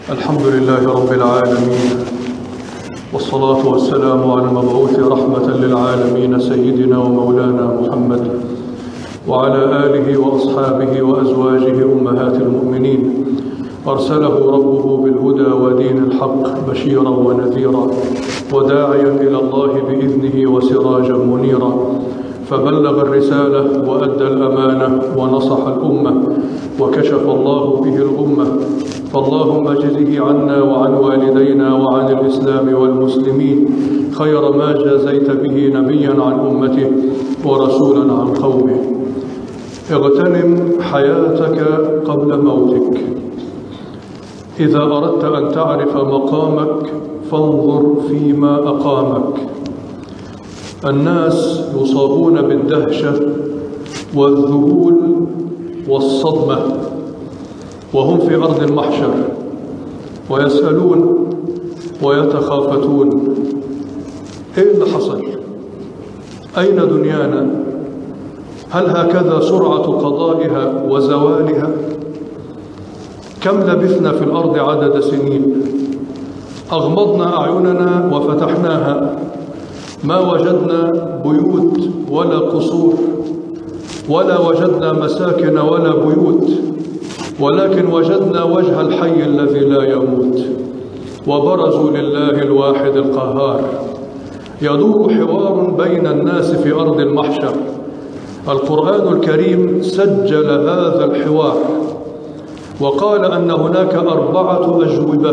الحمد لله رب العالمين، والصلاة والسلام على المبعوث رحمة للعالمين سيدنا ومولانا محمد وعلى آله وأصحابه وأزواجه أمهات المؤمنين. أرسله ربه بالهدى ودين الحق بشيرا ونذيرا وداعيا إلى الله بإذنه وسراجا منيرا، فبلغ الرسالة وأدى الأمانة ونصح الأمة وكشف الله به الغمة. فاللهم اجزه عنا وعن والدينا وعن الإسلام والمسلمين خير ما جازيت به نبيا عن أمته ورسولا عن قومه. اغتنم حياتك قبل موتك. إذا أردت أن تعرف مقامك فانظر فيما أقامك. الناس يصابون بالدهشة والذهول والصدمة وهم في أرض المحشر، ويسألون ويتخافتون: إيه اللي حصل؟ أين دنيانا؟ هل هكذا سرعة قضائها وزوالها؟ كم لبثنا في الأرض عدد سنين؟ أغمضنا أعيننا وفتحناها، ما وجدنا بيوت ولا قصور، ولا وجدنا مساكن ولا بيوت، ولكن وجدنا وجه الحي الذي لا يموت، وبرزوا لله الواحد القهار. يدور حوار بين الناس في أرض المحشر. القرآن الكريم سجل هذا الحوار وقال أن هناك 4 أجوبة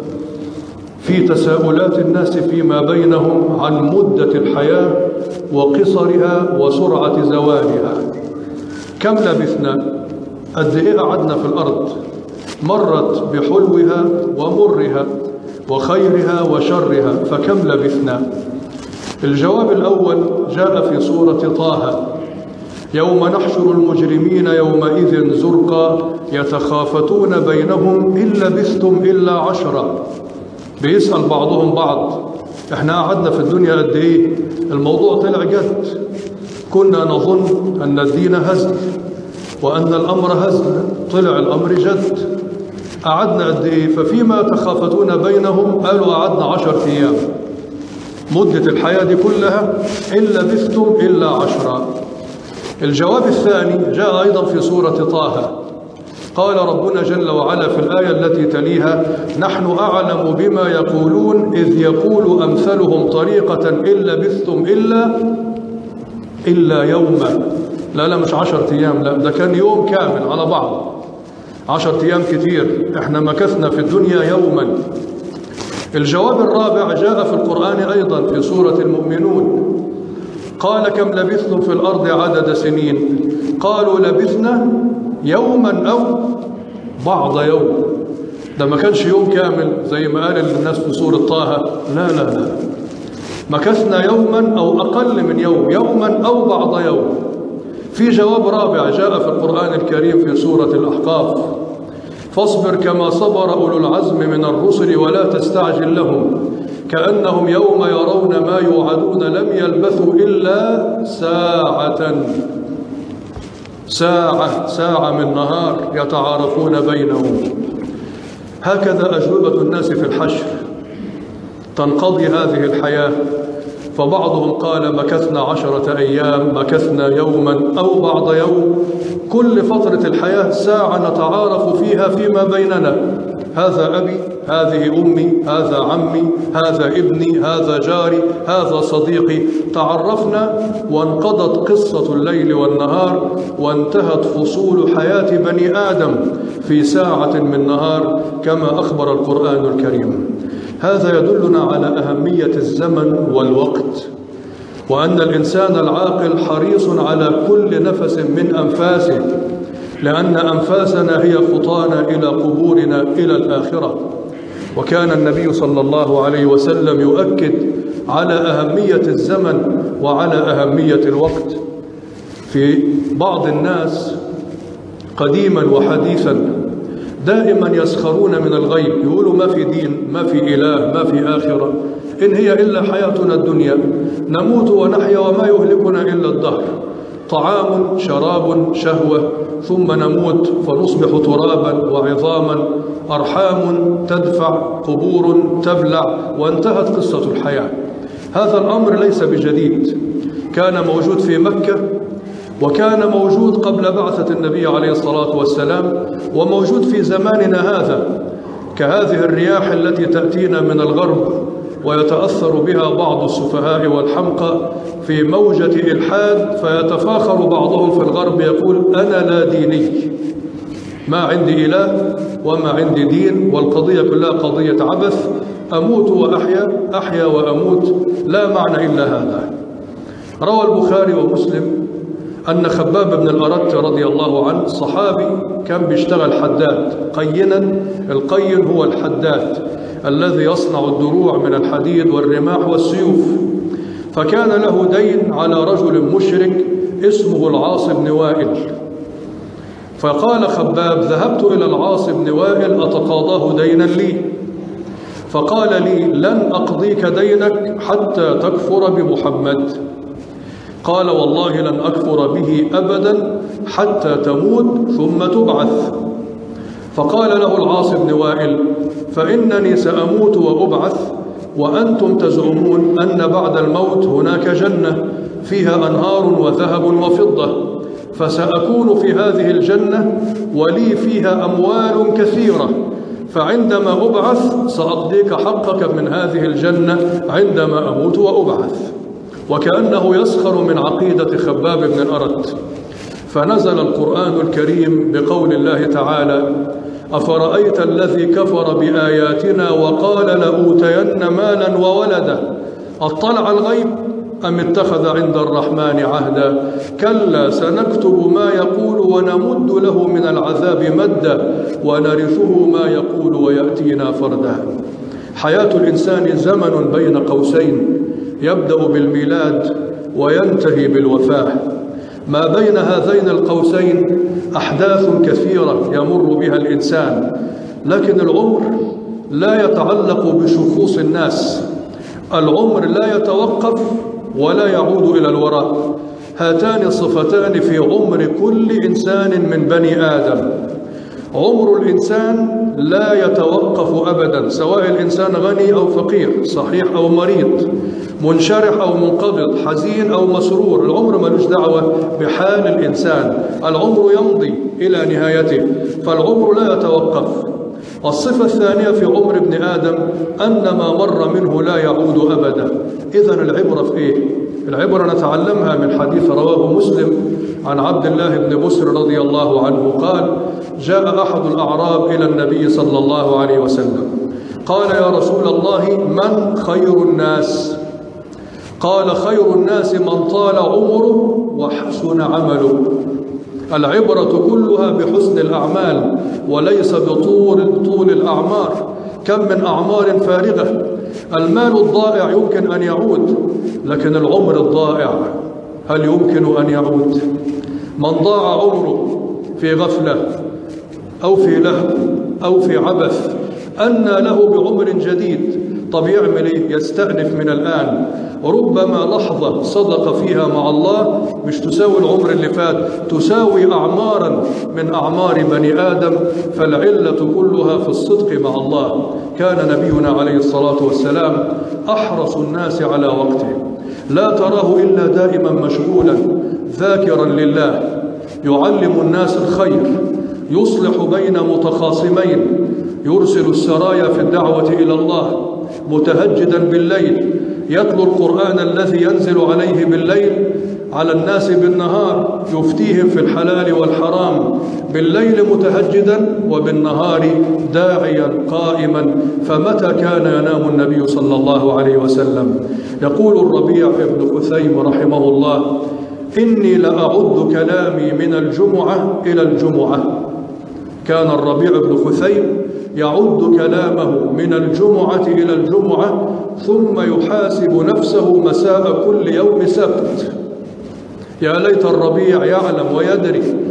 في تساؤلات الناس فيما بينهم عن مدة الحياة وقصرها وسرعة زوالها. كم لبثنا؟ قد إيه قعدنا في الأرض؟ مرت بحلوها ومرها وخيرها وشرها، فكم لبثنا؟ الجواب الأول جاء في سورة طه: يوم نحشر المجرمين يومئذ زرقا يتخافتون بينهم إن لبثتم إلا 10. بيسأل بعضهم بعض: احنا قعدنا في الدنيا قد ايه؟ الموضوع طلع جد. كنا نظن أن الدين هزل وأن الأمر هزل، طلع الأمر جد. قعدنا قد ايه؟ ففيما يتخافتون بينهم قالوا قعدنا 10 أيام. مدة الحياة دي كلها إن لبثتم إلا 10. الجواب الثاني جاء أيضا في سورة طه. قال ربنا جل وعلا في الآية التي تليها: نحن أعلم بما يقولون إذ يقول أمثلهم طريقة إن لبثتم إلا يوما. لا مش 10 أيام، لا ده كان يوم كامل على بعض. 10 أيام كتير، احنا مكثنا في الدنيا يوما. الجواب الرابع جاء في القرآن أيضا في سورة المؤمنون. قال: كم لبثتم في الأرض عدد سنين؟ قالوا لبثنا يوما أو بعض يوم. ده ما كانش يوم كامل زي ما قال الناس في سورة طه، لا مكثنا يوما أو أقل من يوم، يوما أو بعض يوم. في جواب رابع جاء في القرآن الكريم في سورة الأحقاف: فاصبر كما صبر أولو العزم من الرسل ولا تستعجل لهم كأنهم يوم يرون ما يوعدون لم يلبثوا إلا ساعة من نهار يتعارفون بينهم. هكذا أجوبة الناس في الحشر. تنقضي هذه الحياة، فبعضهم قال مكثنا 10 أيام، مكثنا يوما أو بعض يوم. كل فترة الحياة ساعة نتعارف فيها فيما بيننا: هذا أبي، هذه أمي، هذا عمي، هذا ابني، هذا جاري، هذا صديقي. تعرفنا وانقضت قصة الليل والنهار، وانتهت فصول حياة بني آدم في ساعة من نهار كما أخبر القرآن الكريم. هذا يدلنا على أهمية الزمن والوقت، وأن الإنسان العاقل حريص على كل نفس من أنفاسه، لأن أنفاسنا هي خطانا إلى قبورنا إلى الآخرة. وكان النبي صلى الله عليه وسلم يؤكد على أهمية الزمن وعلى أهمية الوقت. في بعض الناس قديما وحديثا دائما يسخرون من الغيب، يقولوا ما في دين، ما في إله، ما في آخرة، إن هي إلا حياتنا الدنيا، نموت ونحيا وما يهلكنا إلا الدهر. طعام شراب شهوة، ثم نموت فنصبح ترابا وعظاما، أرحام تدفع، قبور تبلع، وانتهت قصة الحياة. هذا الأمر ليس بجديد، كان موجود في مكة، وكان موجود قبل بعثة النبي عليه الصلاة والسلام، وموجود في زماننا هذا، كهذه الرياح التي تأتينا من الغرب ويتأثر بها بعض السفهاء والحمقى في موجة إلحاد، فيتفاخر بعضهم في الغرب يقول أنا لا ديني، ما عندي إله وما عندي دين، والقضية كلها قضية عبث، أموت وأحيا، أحيا وأموت، لا معنى إلا هذا. روى البخاري ومسلم أن خباب بن الأرت رضي الله عنه صحابي كان بيشتغل حداد قينا. القين هو الحداد الذي يصنع الدروع من الحديد والرماح والسيوف. فكان له دين على رجل مشرك اسمه العاص بن وائل. فقال خباب: ذهبت إلى العاص بن وائل أتقاضاه دينا لي، فقال لي: لن أقضيك دينك حتى تكفر بمحمد. قال: والله لن أكفر به أبدا حتى تموت ثم تبعث. فقال له العاص بن وائل: فإنني سأموت وأبعث، وأنتم تزعمون أن بعد الموت هناك جنة فيها أنهار وذهب وفضة، فسأكون في هذه الجنة ولي فيها أموال كثيرة، فعندما أبعث سأقضيك حقك من هذه الجنة عندما أموت وأبعث. وكأنه يسخر من عقيدة خباب بن الأرت. فنزل القرآن الكريم بقول الله تعالى: أفرأيت الذي كفر بآياتنا وقال لأوتين مالا وولدا أطلع الغيب أم اتخذ عند الرحمن عهدا كلا سنكتب ما يقول ونمد له من العذاب مدا ونرثه ما يقول ويأتينا فردا. حياة الإنسان زمن بين قوسين، يبدأ بالميلاد وينتهي بالوفاة. ما بين هذين القوسين أحداث كثيرة يمر بها الإنسان، لكن العمر لا يتعلق بشخوص الناس، العمر لا يتوقف ولا يعود إلى الوراء. هاتان الصفتان في عمر كل إنسان من بني آدم. عمر الإنسان لا يتوقف أبدا، سواء الإنسان غني أو فقير، صحيح أو مريض، منشرح أو منقبض، حزين أو مسرور، العمر ملوش دعوة بحال الإنسان، العمر يمضي إلى نهايته، فالعمر لا يتوقف. الصفة الثانية في عمر ابن آدم أن ما مر منه لا يعود أبدا. إذن العبرة في إيه؟ العبرة نتعلمها من حديث رواه مسلم عن عبد الله بن بسر رضي الله عنه قال: جاء أحد الأعراب إلى النبي صلى الله عليه وسلم قال: يا رسول الله، من خير الناس؟ قال: خير الناس من طال عمره وحسن عمله. العبرة كلها بحسن الأعمال وليس بطول الأعمار. كم من أعمار فارغة. المال الضائع يمكن أن يعود، لكن العمر الضائع هل يمكن أن يعود؟ من ضاع عمره في غفلة أو في لهو أو في عبث أنى له بعمر جديد. طب يعمل إيه؟ يستأنف من الآن. ربما لحظة صدق فيها مع الله مش تساوي العمر اللي فات، تساوي أعمارا من أعمار بني آدم. فالعلة كلها في الصدق مع الله. كان نبينا عليه الصلاة والسلام أحرص الناس على وقته، لا تراه إلا دائما مشغولا ذاكرا لله، يعلم الناس الخير، يصلح بين متخاصمين، يرسل السرايا في الدعوة إلى الله، متهجدا بالليل، يتلو القرآن الذي ينزل عليه بالليل على الناس بالنهار، يفتيهم في الحلال والحرام، بالليل متهجدا وبالنهار داعيا قائما. فمتى كان ينام النبي صلى الله عليه وسلم؟ يقول الربيع بن خثيم رحمه الله: إني لأعد كلامي من الجمعة إلى الجمعة. كان الربيع بن خثيم يعد كلامه من الجمعة إلى الجمعة، ثم يحاسب نفسه مساء كل يوم سبت. يا ليت الربيع يعلم ويدري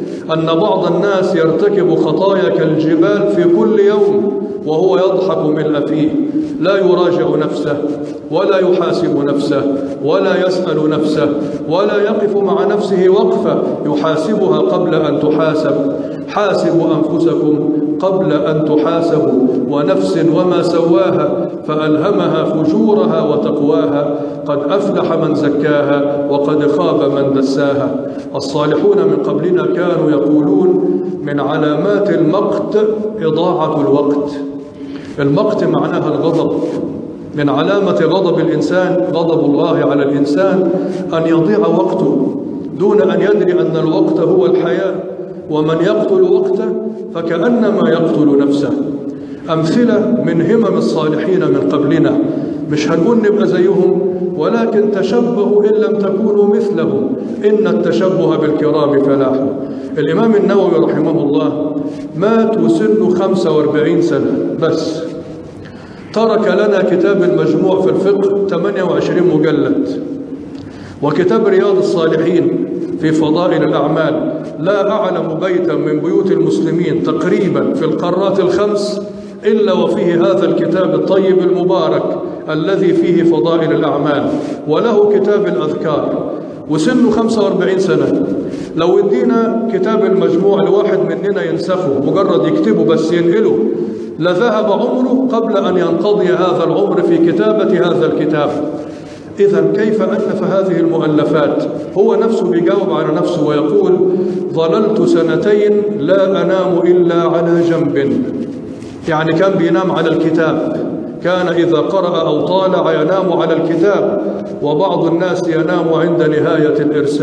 أن بعض الناس يرتكب خطايا كالجبال في كل يوم وهو يضحك ملء فيه، لا يراجع نفسه ولا يحاسب نفسه ولا يسأل نفسه ولا يقف مع نفسه وقفة يحاسبها قبل أن تحاسب. حاسبوا أنفسكم قبل أن تحاسبوا، ونفس وما سواها فألهمها فجورها وتقواها، قد أفلح من زكاها وقد خاب من دساها. الصالحون من قبلنا كانوا يقولون من علامات المقت إضاعة الوقت. المقت معناها الغضب، من علامة غضب الإنسان، غضب الله على الإنسان، أن يضيع وقته دون أن يدري أن الوقت هو الحياة، ومن يقتل وقته فكأنما يقتل نفسه. أمثلة من همم الصالحين من قبلنا، مش هنقول نبقى زيهم، ولكن تشبهوا إن لم تكونوا مثلهم، إن التشبه بالكرام فلاح. الإمام النووي رحمه الله مات وسنه 45 سنة بس، ترك لنا كتاب المجموع في الفقه 28 مجلد، وكتاب رياض الصالحين في فضائل الأعمال. لا أعلم بيتا من بيوت المسلمين تقريبا في القارات الخمس إلا وفيه هذا الكتاب الطيب المبارك الذي فيه فضائل الأعمال، وله كتاب الأذكار، وسنه 45 سنة. لو ادينا كتاب المجموع لواحد مننا ينسخه، مجرد يكتبه بس ينقله، لذهب عمره قبل أن ينقضي هذا العمر في كتابة هذا الكتاب. إذن كيف ألف هذه المؤلفات؟ هو نفسه بيجاوب على نفسه ويقول: ظللت 2 لا أنام إلا على جنب. يعني كان بينام على الكتاب، كان إذا قرأ أو طالع ينام على الكتاب. وبعض الناس ينام عند نهاية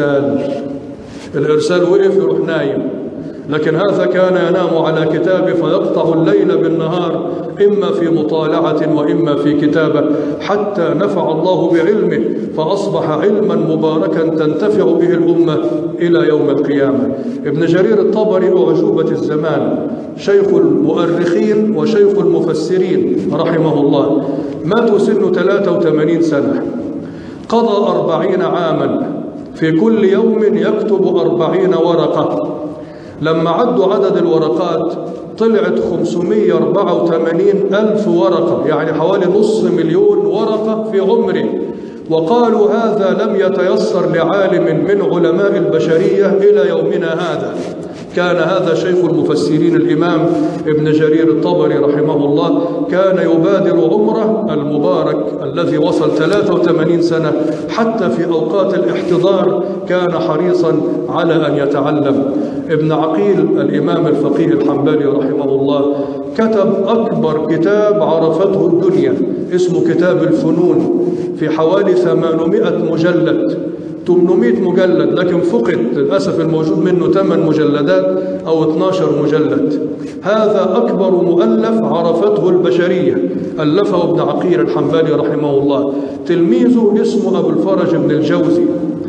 الإرسال وقف يروح نايم، لكن هذا كان ينام على كتابه فيقطع الليل بالنهار، إما في مطالعة وإما في كتابة، حتى نفع الله بعلمه فأصبح علما مباركا تنتفع به الأمة إلى يوم القيامة. ابن جرير الطبري أعجوبة الزمان، شيخ المؤرخين وشيخ المفسرين رحمه الله، مات سن 83 سنة، قضى 40 عاما في كل يوم يكتب 40 ورقة. لما عدوا عدد الورقات طلعت 584,000 ورقة، يعني حوالي 500,000 ورقة في عمره. وقالوا هذا لم يتيسر لعالم من علماء البشرية إلى يومنا هذا. كان هذا شيخ المفسرين الإمام ابن جرير الطبري رحمه الله، كان يبادر عمره المبارك الذي وصل 83 سنة، حتى في أوقات الاحتضار كان حريصا على أن يتعلم. ابن عقيل الإمام الفقيه الحنبلي رحمه الله كتب أكبر كتاب عرفته الدنيا، اسمه كتاب الفنون، في حوالي 800 مجلد، 800 مجلد، لكن فقد للأسف الموجود منه 8 مجلدات أو 12 مجلد. هذا أكبر مؤلف عرفته البشرية، ألفه ابن عقيل الحنبلي رحمه الله. تلميذه اسمه أبو الفرج بن الجوزي،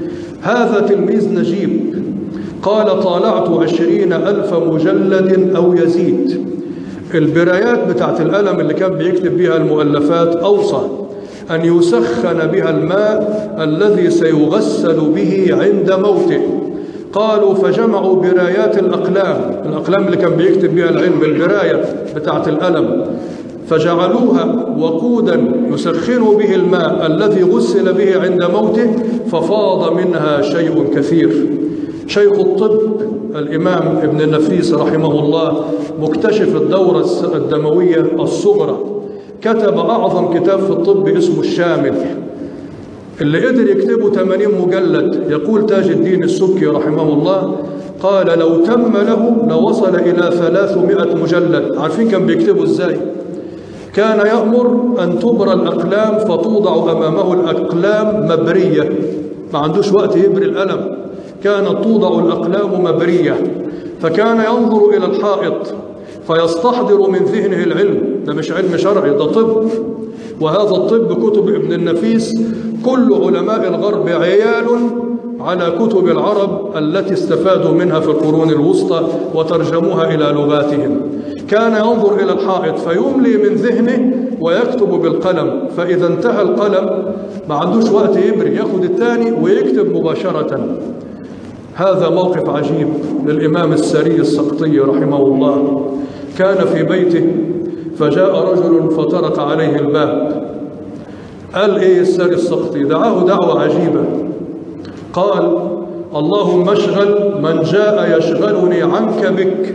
هذا تلميذ نجيب، قال: طالعت 20,000 مجلد أو يزيد. البرايات بتاعت القلم اللي كان بيكتب بها المؤلفات أوصى أن يسخن بها الماء الذي سيغسل به عند موته. قالوا فجمعوا برايات الأقلام اللي كان بيكتب بها العلم، البراية بتاعت القلم، فجعلوها وقودا يسخن به الماء الذي غسل به عند موته، ففاض منها شيء كثير. شيخ الطب الإمام ابن النفيس رحمه الله، مكتشف الدورة الدموية الصغرى، كتب أعظم كتاب في الطب اسمه الشامل، اللي قدر يكتبه 80 مجلد. يقول تاج الدين السبكي رحمه الله، قال: لو تم له لوصل إلى 300 مجلد. عارفين كان بيكتبه إزاي؟ كان يأمر أن تبرى الأقلام فتوضع أمامه الأقلام مبرية، ما عندوش وقت يبري القلم، كانت توضع الأقلام مبرية، فكان ينظر إلى الحائط فيستحضر من ذهنه العلم. ده مش علم شرعي، ده طب، وهذا الطب كتب ابن النفيس كل علماء الغرب عيال على كتب العرب التي استفادوا منها في القرون الوسطى وترجموها إلى لغاتهم. كان ينظر إلى الحائط فيملي من ذهنه ويكتب بالقلم، فإذا انتهى القلم ما عندوش وقت يبري، ياخد الثاني ويكتب مباشرة. هذا موقف عجيب للإمام السري السقطي رحمه الله. كان في بيته فجاء رجل فطرق عليه الباب. قال إيه السري السقطي؟ دعاه دعوة عجيبة. قال: اللهم اشغل من جاء يشغلني عنك بك.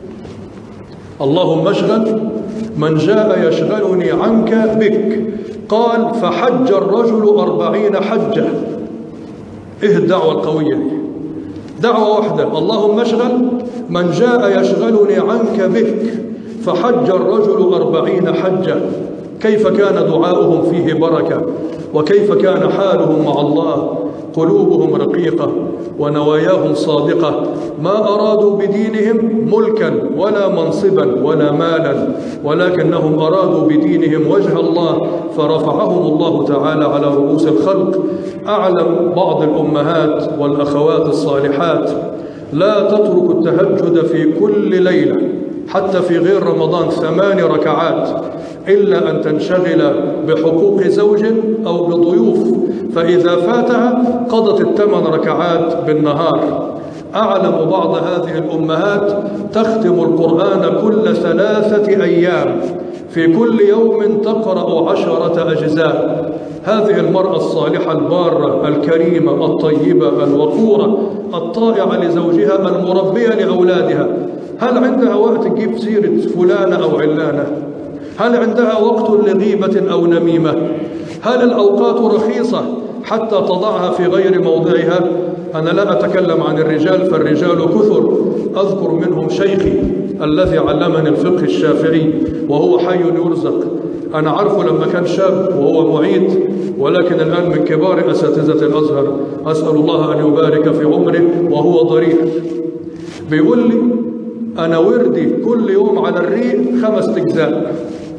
اللهم اشغل من جاء يشغلني عنك بك. قال: فحج الرجل 40 حجة. إيه الدعوة القوية دي؟ دعوة واحدة: اللهم اشغل من جاء يشغلني عنك بك. فحج الرجل 40 حجة. كيف كان دعاؤهم فيه بركة، وكيف كان حالهم مع الله. قلوبهم رقيقة ونواياهم صادقة، ما أرادوا بدينهم ملكا ولا منصبا ولا مالا، ولكنهم أرادوا بدينهم وجه الله فرفعهم الله تعالى على رؤوس الخلق. أعلم بعض الأمهات والأخوات الصالحات لا تترك التهجد في كل ليلة حتى في غير رمضان 8 ركعات إلا أن تنشغل بحقوق زوج أو بضيوف، فإذا فاتها قضت 8 ركعات بالنهار. أعلم بعض هذه الأمهات تختم القرآن كل 3 أيام، في كل يوم تقرأ 10 أجزاء. هذه المرأة الصالحة البارة الكريمة الطيبة الوقورة الطائعة لزوجها المربية لأولادها، هل عندها وقت تجيب سيرة فلانة أو علانة؟ هل عندها وقت لغيبة أو نميمة؟ هل الأوقات رخيصة حتى تضعها في غير موضعها؟ أنا لا أتكلم عن الرجال، فالرجال كثر. أذكر منهم شيخي الذي علمني الفقه الشافعي وهو حي يرزق. أنا عارفه لما كان شاب وهو معيد، ولكن الآن من كبار أساتذة الأزهر، أسأل الله أن يبارك في عمره وهو ضريح. بيقول لي: أنا وردي كل يوم على الريق 5 أجزاء،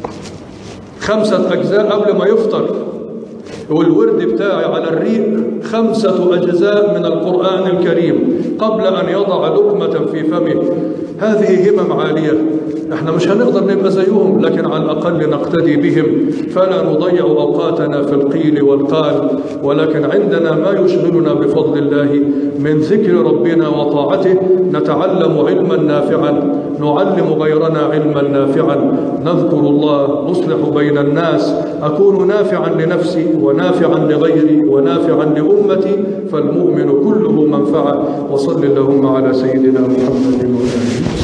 5 أجزاء قبل ما يفطر. والورد بتاعي على الريق 5 أجزاء من القرآن الكريم قبل أن يضع لقمة في فمه. هذه همم عالية، احنا مش هنقدر نبقى زيهم، لكن على الأقل نقتدي بهم، فلا نضيع أوقاتنا في القيل والقال، ولكن عندنا ما يشغلنا بفضل الله من ذكر ربنا وطاعته. نتعلم علما نافعا، نعلم غيرنا علما نافعا، نذكر الله، نصلح بين الناس، أكون نافعا لنفسي ونافعا لغيري ونافعا لأمتي، فالمؤمن كله منفعة. وصل اللهم على سيدنا محمد وآله.